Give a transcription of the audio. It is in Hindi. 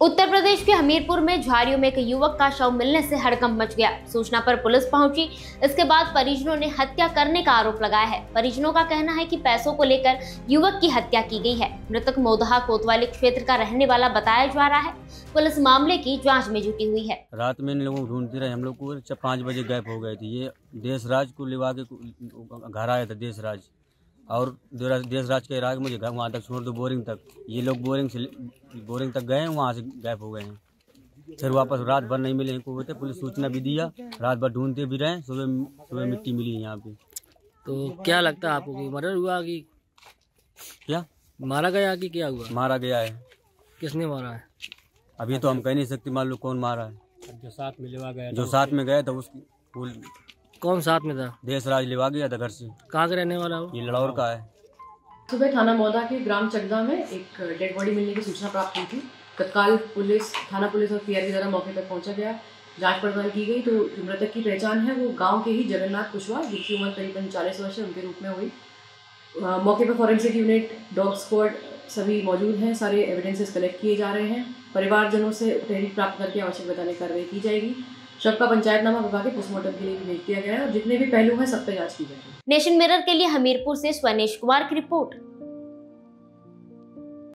उत्तर प्रदेश के हमीरपुर में झाड़ियों में एक युवक का शव मिलने से हड़कंप मच गया। सूचना पर पुलिस पहुंची। इसके बाद परिजनों ने हत्या करने का आरोप लगाया है। परिजनों का कहना है कि पैसों को लेकर युवक की हत्या की गई है। मृतक मोदहा कोतवाली क्षेत्र का रहने वाला बताया जा रहा है। पुलिस मामले की जाँच में जुटी हुई है। रात में इन लोगों को ढूंढते रहे, हम लोग को 5 बजे गायब हो गए थे। ये देशराज को लिवा के घर आया था देशराज, और देशराज के राग मुझे वहाँ तक छोड़ दो, बोरिंग तक। ये लोग बोरिंग तक गए, वहाँ से गायब हो गए हैं। फिर वापस रात भर नहीं मिले इनको। होते पुलिस सूचना भी दिया, रात भर ढूंढते भी रहे। सुबह मिट्टी मिली यहाँ पे। तो क्या लगता है आपको कि मर्डर हुआ कि क्या मारा गया कि क्या हुआ? मारा गया है। किसने मारा है अभी तो हम कह नहीं सकते मालूम कौन मारा है। जो साथ में लिवा गया, जो साथ में गया था उसकी कौन साथ में था? देशराज लिवा गया था घर से। कहाँ का रहने वाला हो? ये लड़ौर का है। सुबह थाना मौदा के ग्राम चकदा में एक डेड बॉडी मिलने की सूचना प्राप्त हुई थी। तत्काल थाना पुलिस और पीआरबी द्वारा मौके पर पहुंचा गया। जांच पड़ताल की गई तो जो मृतक की पहचान है वो गांव के ही जगन्नाथ कुशवाहा, जिनकी उम्र करीबन 40 वर्ष है, उनके रूप में हुई। मौके पर फॉरेंसिक यूनिट, डॉग स्क्वाड सभी मौजूद हैं। सारे एविडेंसेस कलेक्ट किए जा रहे हैं। परिवारजनों से तहरीर प्राप्त करके आवश्यक बताने कार्रवाई की जाएगी। शव का पंचायतनामा करवा के पोस्टमार्टम के लिए भेज दिया गया है और जितने भी पहलू हैं सब पे जांच की जाएगी। नेशन मिरर के लिए हमीरपुर से स्वनेश कुमार की रिपोर्ट।